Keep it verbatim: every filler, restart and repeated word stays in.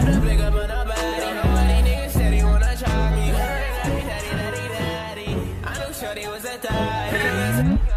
the pick up on the body. Nobody niggas said he wanna try me. I knew shorty was a thot.